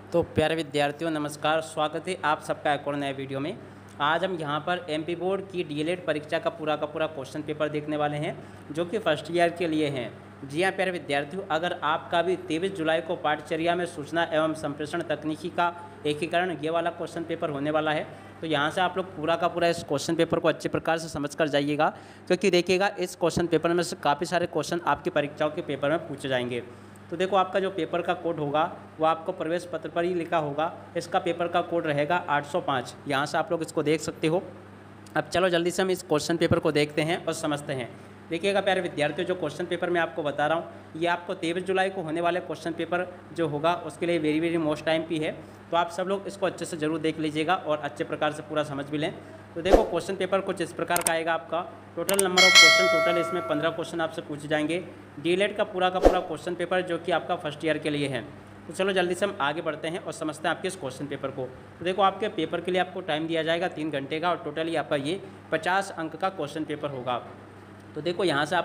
तो प्यारे विद्यार्थियों नमस्कार, स्वागत है आप सबका एक और नए वीडियो में। आज हम यहाँ पर एमपी बोर्ड की डीएलएड परीक्षा का पूरा क्वेश्चन पेपर देखने वाले हैं जो कि फर्स्ट ईयर के लिए हैं। जी हाँ प्यारे विद्यार्थियों, अगर आपका भी 23 जुलाई को पाठचर्या में सूचना एवं संप्रेषण तकनीकी का एकीकरण ये वाला क्वेश्चन पेपर होने वाला है, तो यहाँ से आप लोग पूरा का पूरा इस क्वेश्चन पेपर को अच्छे प्रकार से समझ कर जाइएगा, क्योंकि देखिएगा इस क्वेश्चन पेपर में से काफ़ी सारे क्वेश्चन आपकी परीक्षाओं के पेपर में पूछे जाएंगे। तो देखो आपका जो पेपर का कोड होगा वो आपको प्रवेश पत्र पर ही लिखा होगा। इसका पेपर का कोड रहेगा 805। यहाँ से आप लोग इसको देख सकते हो। अब चलो जल्दी से हम इस क्वेश्चन पेपर को देखते हैं और समझते हैं। देखिएगा प्यारे विद्यार्थियों, जो क्वेश्चन पेपर मैं आपको बता रहा हूँ ये आपको 23 जुलाई को होने वाले क्वेश्चन पेपर जो होगा उसके लिए वेरी मोस्ट टाइम भी है। तो आप सब लोग इसको अच्छे से ज़रूर देख लीजिएगा और अच्छे प्रकार से पूरा समझ भी लें। तो देखो क्वेश्चन पेपर कुछ इस प्रकार का आएगा। आपका total number of question total इसमें 15 क्वेश्चन आपसे पूछे जाएंगे। डीएलएड का पूरा क्वेश्चन पेपर जो कि आपका फर्स्ट ईयर के लिए है। तो चलो जल्दी से हम आगे बढ़ते हैं और समझते हैं आपके इस क्वेश्चन पेपर को। तो देखो आपके पेपर के लिए आपको टाइम दिया जाएगा 3 घंटे का और टोटली आपका ये 50 अंक का क्वेश्चन पेपर होगा। तो देखो यहाँ से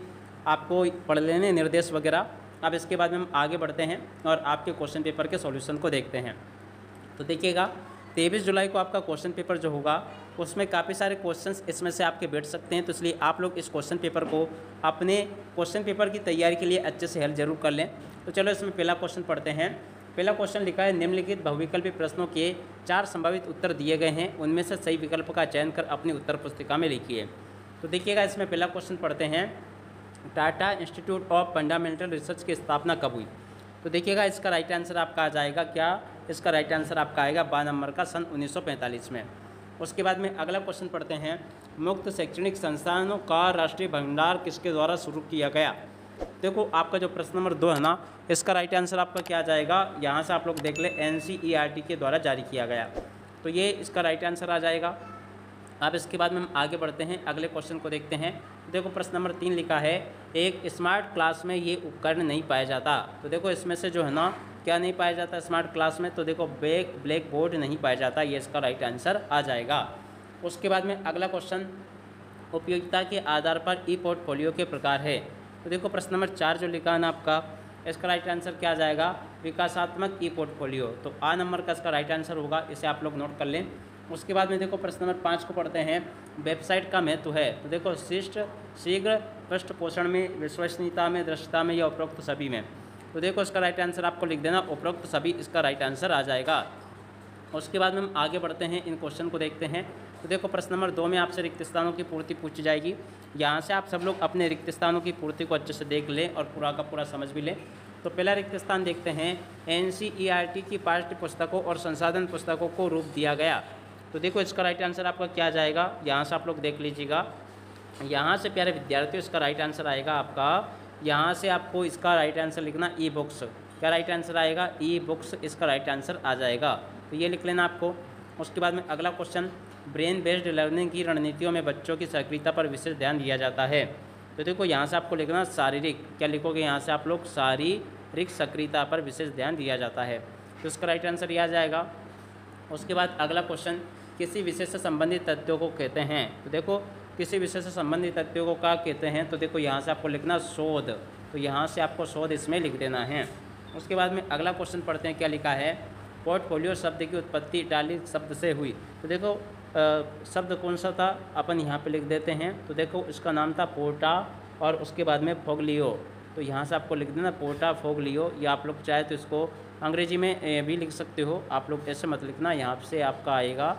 आपको पढ़ लेने निर्देश वगैरह। अब इसके बाद में हम आगे बढ़ते हैं और आपके क्वेश्चन पेपर के सॉल्यूशन को देखते हैं। तो देखिएगा 23 जुलाई को आपका क्वेश्चन पेपर जो होगा उसमें काफ़ी सारे क्वेश्चंस इसमें से आपके बैठ सकते हैं। तो इसलिए आप लोग इस क्वेश्चन पेपर को अपने क्वेश्चन पेपर की तैयारी के लिए अच्छे से हल जरूर कर लें। तो चलो इसमें पहला क्वेश्चन पढ़ते हैं। पहला क्वेश्चन लिखा है, निम्नलिखित बहुविकल्पी प्रश्नों के 4 संभावित उत्तर दिए गए हैं, उनमें से सही विकल्प का चयन कर अपनी उत्तर पुस्तिका में लिखिए। तो देखिएगा इसमें पहला क्वेश्चन पढ़ते हैं, Tata institute of fundamental research की स्थापना कब हुई। तो देखिएगा इसका राइट आंसर आपका आ जाएगा क्या, इसका राइट आंसर आपका आएगा 12 नंबर का सन 1945 में। उसके बाद में अगला क्वेश्चन पढ़ते हैं, मुक्त शैक्षणिक संस्थानों का राष्ट्रीय भंडार किसके द्वारा शुरू किया गया। देखो आपका जो प्रश्न नंबर 2 है ना, इसका राइट आंसर आपका क्या आ जाएगा, यहाँ से आप लोग देख ले NCERT के द्वारा जारी किया गया। तो ये इसका राइट आंसर आ जाएगा। अब इसके बाद में हम आगे बढ़ते हैं, अगले क्वेश्चन को देखते हैं। देखो प्रश्न नंबर 3 लिखा है, एक स्मार्ट क्लास में ये उपकरण नहीं पाया जाता। तो देखो इसमें से जो है ना क्या नहीं पाया जाता स्मार्ट क्लास में, तो देखो ब्लैक बोर्ड नहीं पाया जाता, ये इसका राइट आंसर आ जाएगा। उसके बाद में अगला क्वेश्चन, उपयोगिता के आधार पर ई पोर्टफोलियो के प्रकार है। तो देखो प्रश्न नंबर 4 जो लिखा है ना आपका, इसका राइट आंसर क्या आ जाएगा, विकासात्मक ई पोर्टफोलियो। तो आ नंबर का इसका राइट आंसर होगा, इसे आप लोग नोट कर लें। उसके बाद में देखो प्रश्न नंबर 5 को पढ़ते हैं, वेबसाइट का महत्व है। तो देखो शिष्ट शीघ्र पृष्ठ पोषण में, विश्वसनीयता में, दृश्यता में या उपरोक्त सभी में। तो देखो इसका राइट आंसर आपको लिख देना उपरोक्त सभी, इसका राइट आंसर आ जाएगा। उसके बाद में हम आगे बढ़ते हैं, इन क्वेश्चन को देखते हैं। तो देखो प्रश्न नंबर 2 में आपसे रिक्त स्थानों की पूर्ति पूछी जाएगी। यहाँ से आप सब लोग अपने रिक्त स्थानों की पूर्ति को अच्छे से देख लें और पूरा का पूरा समझ भी लें। तो पहला रिक्त स्थान देखते हैं, NCERT की पाठ्य पुस्तकों और संसाधन पुस्तकों को रूप दिया गया। तो देखो इसका राइट आंसर आपका क्या आ जाएगा, यहाँ से आप लोग देख लीजिएगा। यहाँ से प्यारे विद्यार्थियों इसका राइट आंसर आएगा आपका, यहाँ से आपको इसका राइट आंसर लिखना ई बुक्स। क्या राइट आंसर आएगा, ई बुक्स, इसका राइट आंसर आ जाएगा। तो ये लिख लेना आपको। उसके बाद में अगला क्वेश्चन, ब्रेन बेस्ड लर्निंग की रणनीतियों में बच्चों की सक्रियता पर विशेष ध्यान दिया जाता है। तो देखो यहाँ से आपको लिखना शारीरिक, क्या लिखोगे यहाँ से आप लोग, शारीरिक सक्रियता पर विशेष ध्यान दिया जाता है। तो इसका राइट आंसर यह आ जाएगा। उसके बाद अगला क्वेश्चन, किसी विषय से संबंधित तथ्यों को कहते हैं। तो देखो किसी विषय से संबंधित तथ्यों को क्या कहते हैं, तो देखो यहाँ से आपको लिखना शोध। तो यहाँ से आपको शोध इसमें लिख देना है। उसके बाद में अगला क्वेश्चन पढ़ते हैं, क्या लिखा है, पोर्टफोलियो शब्द की उत्पत्ति इटालिक शब्द से हुई। तो देखो शब्द कौन सा था, अपन यहाँ पे लिख देते हैं। तो देखो इसका नाम था पोर्टा और उसके बाद में फोगलियो। तो यहाँ से आपको लिख देना पोर्टा फोगलियो, या आप लोग चाहे तो इसको अंग्रेजी में भी लिख सकते हो। आप लोग ऐसे मत लिखना, यहाँ से आपका आएगा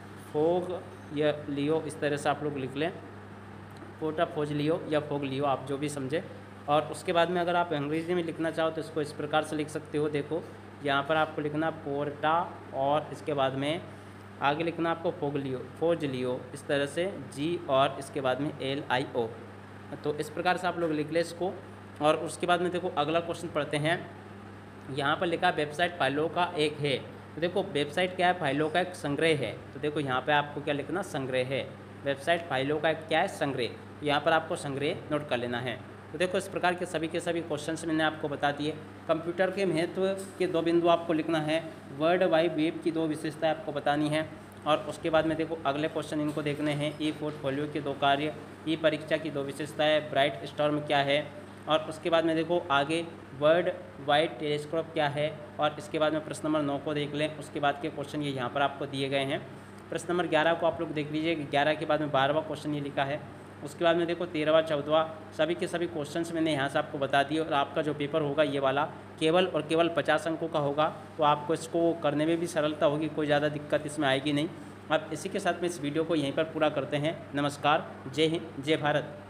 फोग या लियो, इस तरह से आप लोग लिख लें, पोर्टा फोज लियो या फोग लियो, आप जो भी समझे। और उसके बाद में अगर आप अंग्रेजी में लिखना चाहो तो इसको इस प्रकार से लिख सकते हो। देखो यहाँ पर आपको लिखना पोर्टा और इसके बाद में आगे लिखना आपको फोज लियो, इस तरह से जी और इसके बाद में LIO। तो इस प्रकार से आप लोग लिख लें इसको। और उसके बाद में देखो अगला क्वेश्चन पढ़ते हैं, यहाँ पर लिखा वेबसाइट फाइलों का एक है। तो देखो वेबसाइट क्या है, फाइलों का एक संग्रह है। तो देखो यहाँ पे आपको क्या लिखना, संग्रह है। वेबसाइट फाइलों का क्या है, संग्रह। यहाँ पर आपको संग्रह नोट कर लेना है। तो देखो इस प्रकार के सभी क्वेश्चंस मैंने आपको बता दिए। कंप्यूटर के महत्व के 2 बिंदु आपको लिखना है, वर्ल्ड वाइड वेब की 2 विशेषताएं आपको बतानी है। और उसके बाद में देखो अगले क्वेश्चन इनको देखने हैं, ई पोर्टफोलियो के 2 कार्य, ई परीक्षा की 2 विशेषताएं, ब्राइट स्टॉर्म क्या है। और उसके बाद में देखो आगे वर्ल्ड वाइड टेलीस्कोप क्या है, और इसके बाद में प्रश्न नंबर 9 को देख लें। उसके बाद के क्वेश्चन ये यहाँ पर आपको दिए गए हैं। प्रश्न नंबर 11 को आप लोग देख लीजिए, 11 के बाद में 12वां क्वेश्चन ये लिखा है। उसके बाद में देखो 13वां 14वां सभी के सभी क्वेश्चंस मैंने यहाँ से आपको बता दिए। और आपका जो पेपर होगा ये वाला केवल और केवल 50 अंकों का होगा, तो आपको इसको करने में भी सरलता होगी, कोई ज़्यादा दिक्कत इसमें आएगी नहीं। अब इसी के साथ में इस वीडियो को यहीं पर पूरा करते हैं। नमस्कार, जय हिंद, जय भारत।